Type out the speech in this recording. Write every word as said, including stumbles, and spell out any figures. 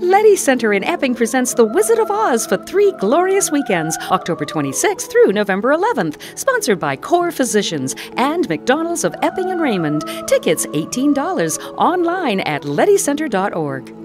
Leddy Center in Epping presents The Wizard of Oz for three glorious weekends, October twenty-sixth through November eleventh. Sponsored by Core Physicians and McDonald's of Epping and Raymond. Tickets eighteen dollars. Online at leddy center dot org.